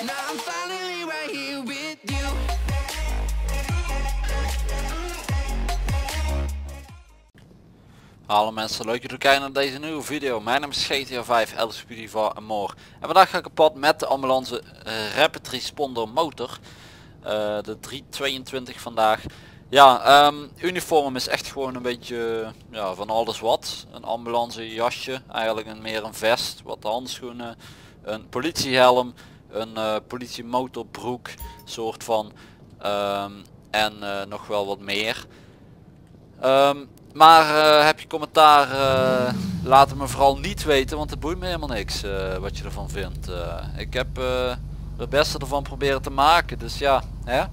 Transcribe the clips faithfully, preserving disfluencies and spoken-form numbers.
Now I'm finally right here with you. Hallo mensen, leuk dat jullie kijken naar deze nieuwe video. Mijn naam is G T A vijf, L S P D voor en more. En vandaag ga ik op pad met de ambulance uh, Rapid Responder motor. Uh, de drie tweeëntwintig vandaag. Ja, um, uniform is echt gewoon een beetje ja, van alles wat. Een ambulance jasje, eigenlijk een, meer een vest, wat handschoenen, een politiehelm, een uh, politiemotorbroek soort van. Um, en uh, nog wel wat meer. Um, Maar uh, heb je commentaar, uh, laat het me vooral niet weten, want het boeit me helemaal niks uh, wat je ervan vindt. Uh, ik heb uh, het beste ervan proberen te maken, dus ja. Hè?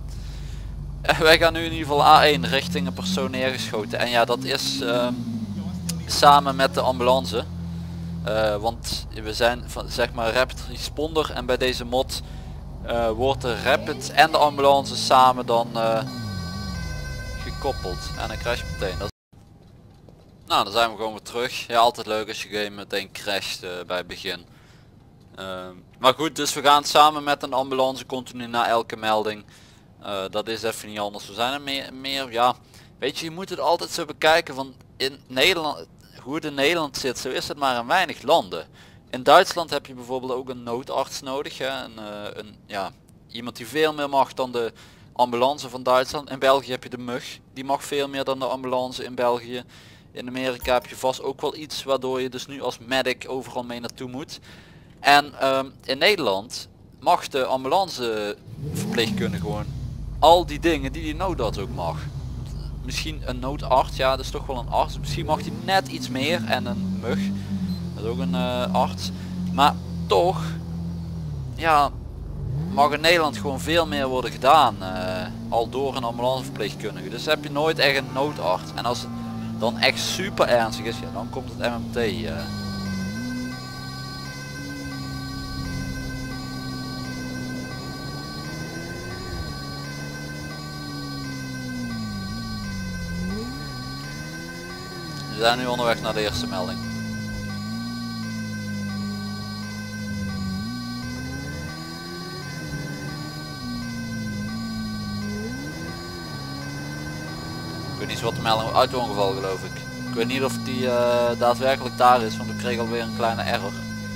Wij gaan nu in ieder geval A één richting een persoon neergeschoten. En ja, dat is uh, samen met de ambulance. Uh, want we zijn van, zeg maar Rapid Responder en bij deze mod uh, wordt de Rapid en de ambulance samen dan uh, gekoppeld. En dan crash meteen. Dat Nou, dan zijn we gewoon weer terug. Ja, altijd leuk als je game meteen crasht uh, bij het begin. Uh, maar goed, dus we gaan samen met een ambulance continu na elke melding. Uh, dat is even niet anders. We zijn er meer, meer, ja, weet je, je moet het altijd zo bekijken van in Nederland, hoe het in Nederland zit, zo is het maar in weinig landen. In Duitsland heb je bijvoorbeeld ook een noodarts nodig, hè? Een, uh, een, ja, iemand die veel meer mag dan de ambulance van Duitsland. In België heb je de mug, die mag veel meer dan de ambulance in België. In Amerika heb je vast ook wel iets waardoor je dus nu als medic overal mee naartoe moet. En um, in Nederland mag de ambulance verpleegkundige gewoon al die dingen die die noodarts ook mag. Misschien een noodarts, ja dat is toch wel een arts. Misschien mag hij net iets meer en een mug, dat is ook een uh, arts. Maar toch, ja, mag in Nederland gewoon veel meer worden gedaan. Uh, al door een ambulanceverpleegkundige. Dus heb je nooit echt een noodarts. En als het dan echt super ernstig is, ja, dan komt het M M T. Uh. We zijn nu onderweg naar de eerste melding. Ik weet niet wat de melding, auto-ongeval geloof ik. Ik weet niet of die uh, daadwerkelijk daar is, want ik kreeg alweer een kleine error.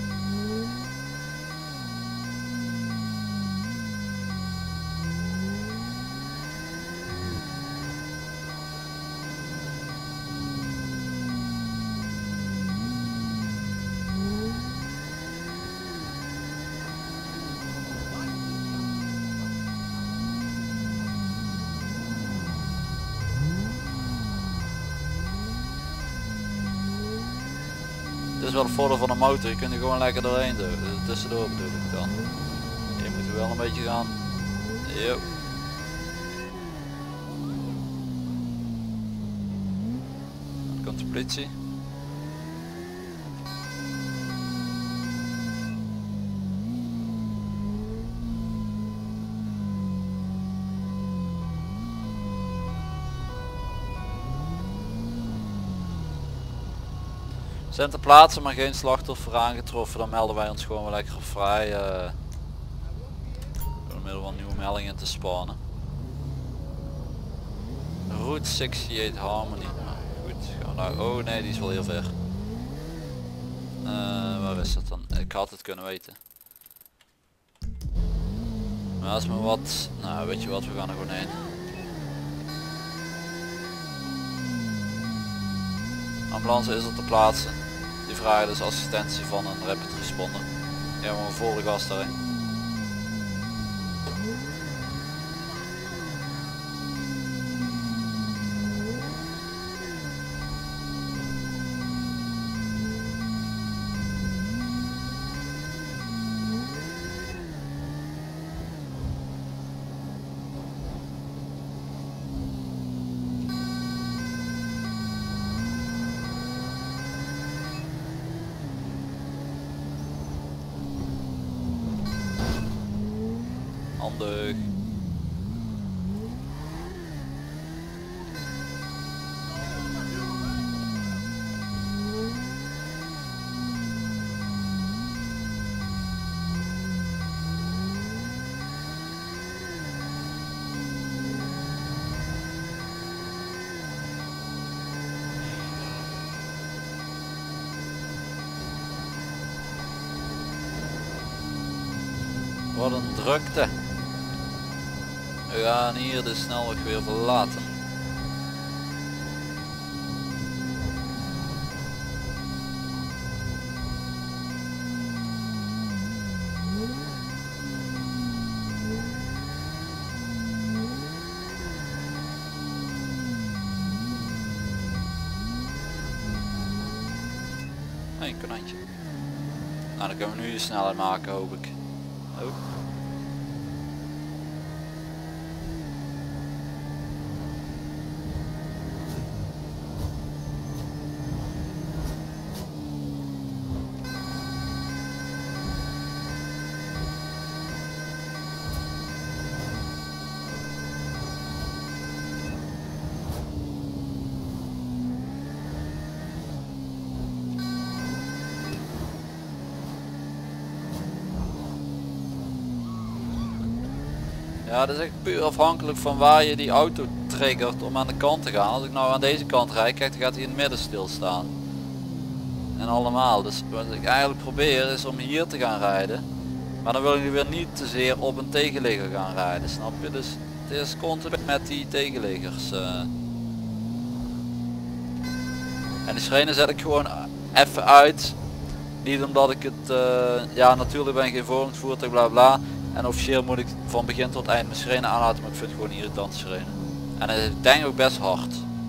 Dit is wel het voordeel van een motor, je kunt er gewoon lekker doorheen doen. Dus tussendoor bedoel ik dan. Je moet wel een beetje gaan. Yo. Dan komt de politie. Zijn ter plaatse maar geen slachtoffer aangetroffen, dan melden wij ons gewoon wel lekker vrij. Uh, door middel van nieuwe meldingen te spannen. Route achtenzestig Harmony. Nou, goed, gaan we nou. Oh nee, die is wel heel ver. Uh, waar is dat dan? Ik had het kunnen weten. Maar als me wat. Nou, weet je wat, we gaan er gewoon heen. Ambulance is op de plaatse. Die vragen dus assistentie van een Rapid Responder. Ja, gewoon volle gas daarin. Handig. Wat een drukte. We gaan hier de snelweg weer verlaten. Een konijntje. Nou, dan kunnen we nu de snelheid maken, hoop ik. Oh. Ja, dat is echt puur afhankelijk van waar je die auto triggert om aan de kant te gaan. Als ik nou aan deze kant rijd, kijk, dan gaat hij in het midden stilstaan. En allemaal. Dus wat ik eigenlijk probeer is om hier te gaan rijden. Maar dan wil je weer niet te zeer op een tegenligger gaan rijden, snap je? Dus het is continu met die tegenliggers. Uh. En die sirene zet ik gewoon even uit. Niet omdat ik het, uh, ja natuurlijk ben ik geen vormingsvoertuig bla bla. En officieel moet ik van begin tot eind mijn sirene aanlaten, maar ik vind het gewoon irritant sirene. En het is denk ik ook best hard.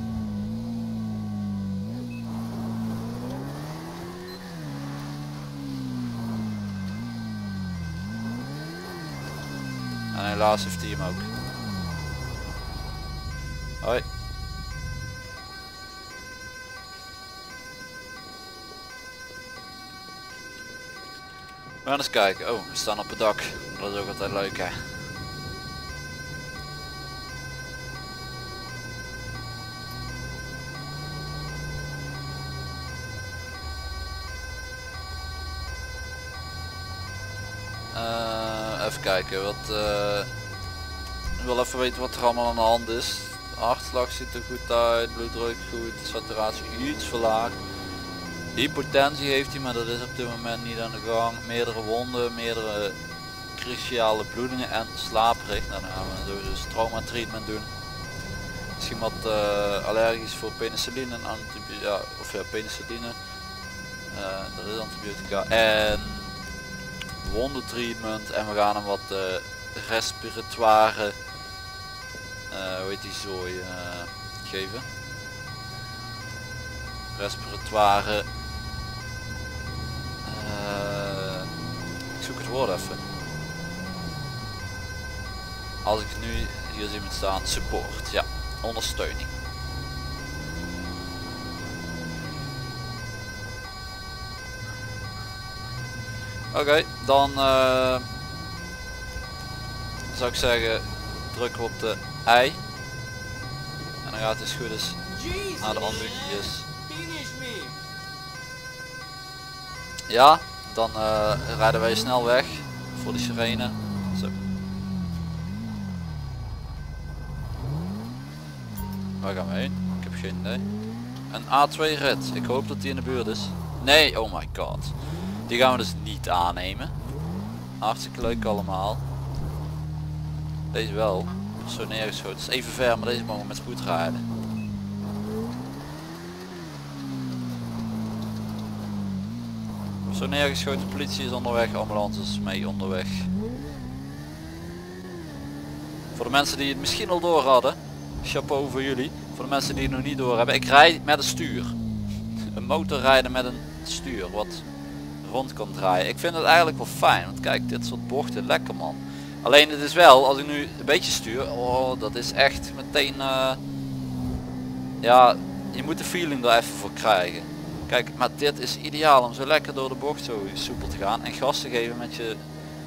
En helaas heeft hij hem ook. Hoi. We gaan eens kijken. Oh, we staan op het dak. Dat is ook altijd leuk, hè. Uh, even kijken. Wat, uh, ik wil even weten wat er allemaal aan de hand is. De hartslag ziet er goed uit. Bloeddruk goed. Saturatie iets verlaagd. Hypotensie heeft hij, maar dat is op dit moment niet aan de gang. Meerdere wonden, meerdere cruciale bloedingen en slaperig. Nou, dan gaan we zo dus trauma treatment doen. Misschien wat uh, allergisch voor penicilline en antibiotica, ja, of ja, penicilline. Uh, dat is antibiotica en wondentreatment en we gaan hem wat uh, respiratoire, uh, hoe heet die zooi, uh, geven. Respiratoire. Uh, ik zoek het woord even. Als ik nu hier zie met staan, support, ja, ondersteuning. Oké, okay, dan uh, zou ik zeggen, drukken we op de I. En dan gaat het dus goed eens naar de ambulance. Ja, dan uh, rijden wij snel weg voor de sirene. Zo. Waar gaan we heen? Ik heb geen idee. Een A twee rit. Ik hoop dat die in de buurt is. Nee, oh my god. Die gaan we dus niet aannemen. Hartstikke leuk allemaal. Deze wel. Zo neergeschoten. Het is even ver, maar deze mogen we met spoed rijden. Zo neergeschoten, politie is onderweg, ambulance is mee onderweg. Voor de mensen die het misschien al door hadden, chapeau voor jullie. Voor de mensen die het nog niet door hebben, ik rijd met een stuur. Een motor rijden met een stuur wat rond kan draaien. Ik vind het eigenlijk wel fijn, want kijk, dit soort bochten, lekker man. Alleen het is wel, als ik nu een beetje stuur, oh, dat is echt meteen, uh, ja, je moet de feeling er even voor krijgen. Kijk, maar dit is ideaal om zo lekker door de bocht zo soepel te gaan en gas te geven met je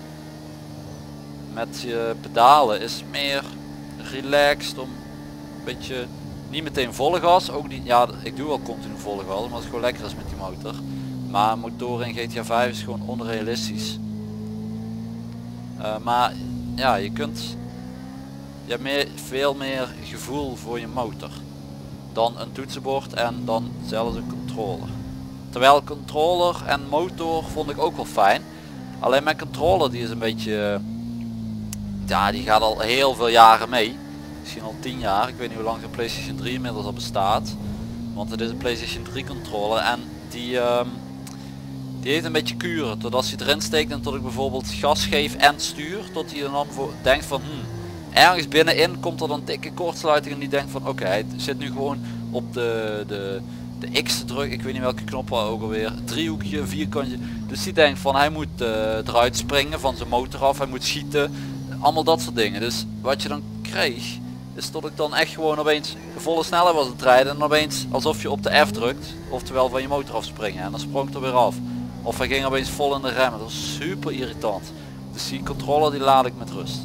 met je pedalen is meer relaxed, om een beetje niet meteen volle gas, ook niet, ja ik doe wel continu volle gas, maar het gewoon lekker is met die motor. Maar motoren in G T A vijf is gewoon onrealistisch. Uh, maar ja, je kunt je hebt meer, veel meer gevoel voor je motor dan een toetsenbord en dan zelfs een controller. Terwijl controller en motor vond ik ook wel fijn. Alleen mijn controller die is een beetje, ja, die gaat al heel veel jaren mee. Misschien al tien jaar. Ik weet niet hoe lang de PlayStation drie inmiddels al bestaat. Want het is een PlayStation drie controller en die, um, die heeft een beetje kuren. Tot als je erin steekt en tot ik bijvoorbeeld gas geef en stuur. Tot hij dan voor denkt van hmm, ergens binnenin komt er dan dikke kortsluiting en die denkt van oké, okay, het zit nu gewoon op de, de, de X te drukken. Ik weet niet welke knop ook alweer. Driehoekje, vierkantje. Dus die denkt van hij moet uh, eruit springen van zijn motor af. Hij moet schieten. Allemaal dat soort dingen. Dus wat je dan kreeg is dat ik dan echt gewoon opeens volle snelheid was het rijden en opeens alsof je op de F drukt, oftewel van je motor afspringen en dan sprong het er weer af. Of hij ging opeens vol in de remmen. Dat was super irritant. Dus die controller die laat ik met rust.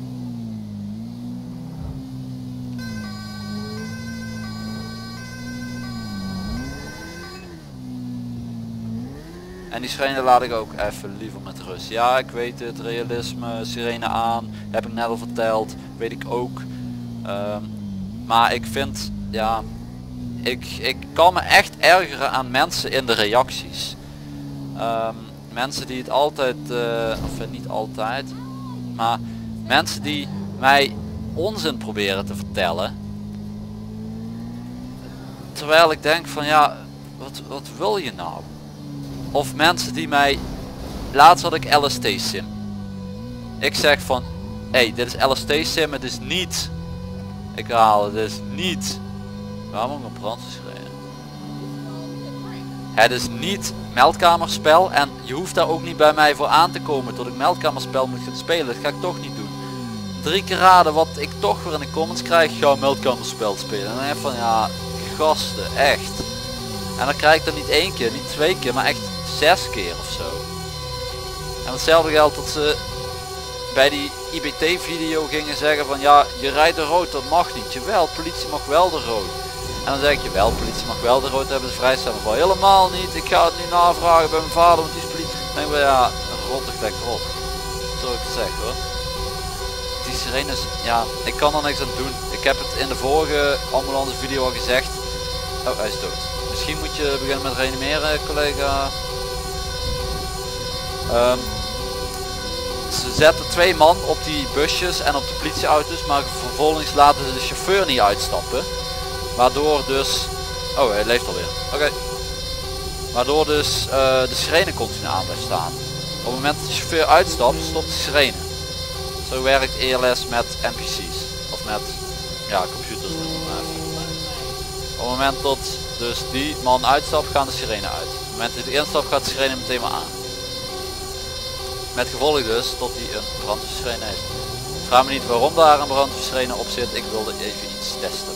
En die sirene laat ik ook even liever met rust. Ja, ik weet het, realisme, sirene aan, heb ik net al verteld, weet ik ook. Um, maar ik vind, ja, ik, ik kan me echt ergeren aan mensen in de reacties. Um, mensen die het altijd, uh, of niet altijd, maar mensen die mij onzin proberen te vertellen. Terwijl ik denk van ja, wat, wat wil je nou? Of mensen die mij, laatst had ik L S T sim. Ik zeg van, hé, hey, dit is L S T sim, het is niet. Ik haal het is niet. Waarom een brandweerschreeuwen? Het is niet meldkamerspel en je hoeft daar ook niet bij mij voor aan te komen tot ik meldkamerspel moet gaan spelen. Dat ga ik toch niet doen. Drie keer raden wat ik toch weer in de comments krijg. Ga meldkamerspel spelen. En dan heb van ja, gasten, echt. En dan krijg ik dat niet één keer, niet twee keer, maar echt zes keer of zo. En hetzelfde geldt dat ze bij die I B T video gingen zeggen van ja, je rijdt de rood, dat mag niet. Jawel, politie mag wel de rood. En dan zeg ik je wel, politie mag wel de rood, hebben ze vrijstelling voor. Helemaal niet, ik ga het nu navragen bij mijn vader, want die is politie. Dan denk ik ja, rottig dek erop. Zo ik het zeg hoor. Die sirenes, ja, ik kan er niks aan doen. Ik heb het in de vorige ambulance video al gezegd. Oh, hij is dood. Misschien moet je beginnen met reanimeren, collega. Um, ze zetten twee man op die busjes en op de politieauto's, maar vervolgens laten ze de chauffeur niet uitstappen. Waardoor dus... Oh, hij leeft alweer. Oké. Okay. Waardoor dus uh, de sirene continu aan blijft staan. Op het moment dat de chauffeur uitstapt, stopt de sirene. Zo werkt E L S met N P C's. Of met, ja, computers. Op het moment dat dus die man uitstapt, gaan de sirene uit. Op het moment dat hij instapt, gaat de sirene meteen maar aan. Met gevolg dus dat hij een brandweersirene heeft. Vraag me niet waarom daar een brandweersirene op zit. Ik wilde even iets testen.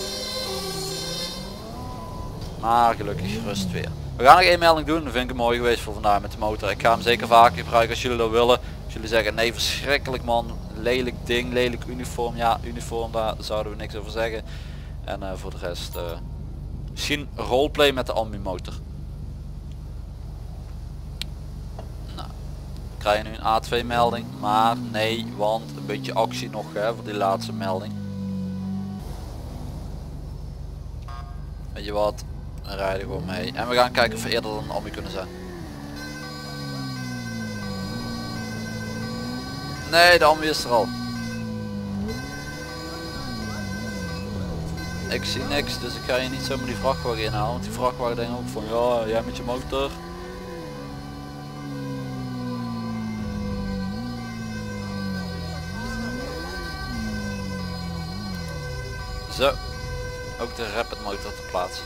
Maar gelukkig rust weer. We gaan nog één melding doen. Dat vind ik het mooi geweest voor vandaag met de motor. Ik ga hem zeker vaker gebruiken als jullie dat willen. Als jullie zeggen nee, verschrikkelijk man. Lelijk ding, lelijk uniform. Ja, uniform, daar zouden we niks over zeggen. En uh, voor de rest uh, misschien roleplay met de ambi-motor. Nou, we krijgen nu een A twee melding. Maar nee, want een beetje actie nog hè, voor die laatste melding. Weet je wat? We rijden gewoon mee. En we gaan kijken of we eerder dan een ambi kunnen zijn. Nee, de ambi is er al. Ik zie niks, dus ik ga je niet zomaar die vrachtwagen inhalen. Want die vrachtwagen denkt ook van ja, jij met je motor. Zo. Ook de rapid motor te plaatsen.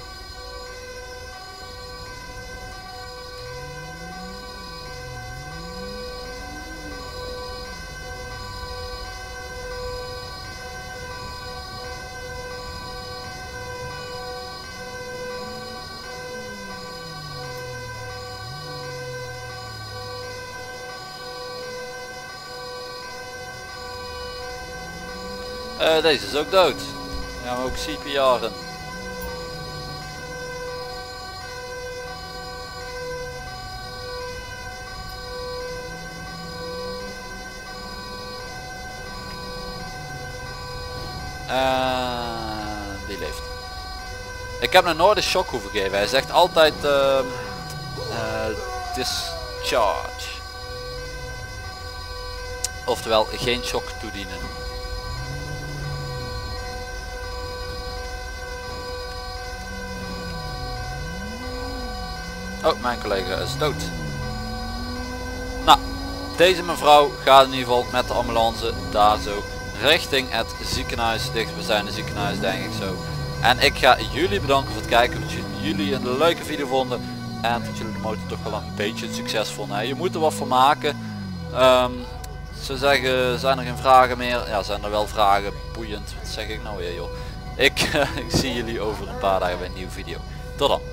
Uh, deze is ook dood. Dan gaan we ook C P R'en. En die leeft. Ik heb nog nooit een shock hoeven geven. Hij zegt altijd uh, uh, discharge. Oftewel geen shock toedienen. Oh, mijn collega is dood. Nou, deze mevrouw gaat in ieder geval met de ambulance daar zo richting het ziekenhuis, dichtstbijzijnde ziekenhuis denk ik zo. En ik ga jullie bedanken voor het kijken, dat jullie een leuke video vonden en dat jullie de motor toch wel een beetje een succes vonden. Je moet er wat van maken. Um, ze zeggen, zijn er geen vragen meer? Ja, zijn er wel vragen. Boeiend, wat zeg ik nou weer joh. Ik, ik zie jullie over een paar dagen bij een nieuwe video. Tot dan.